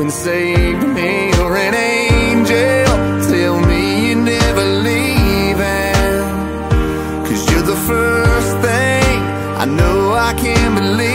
and saved me, or an angel, tell me you're never leaving. 'Cause you're the first thing I know I can believe.